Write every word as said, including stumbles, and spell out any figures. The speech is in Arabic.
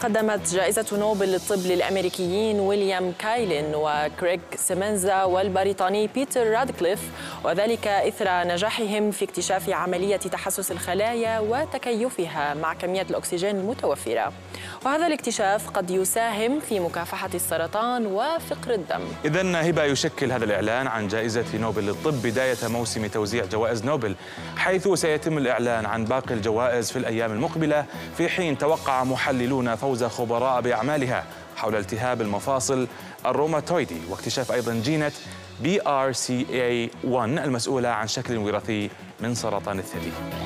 قدمت جائزة نوبل للطب للأمريكيين ويليام كايلين وكريغ سيمنزا والبريطاني بيتر رادكليف، وذلك إثر نجاحهم في اكتشاف عملية تحسس الخلايا وتكيفها مع كمية الأكسجين المتوفرة. وهذا الاكتشاف قد يساهم في مكافحة السرطان وفقر الدم. إذن هبة، يشكل هذا الإعلان عن جائزة نوبل للطب بداية موسم توزيع جوائز نوبل، حيث سيتم الإعلان عن باقي الجوائز في الأيام المقبلة، في حين توقع محللون فوز خبراء بأعمالها حول التهاب المفاصل الروماتويدي واكتشاف أيضا جينة بي آر سي إيه واحد المسؤولة عن شكل وراثي من سرطان الثدي.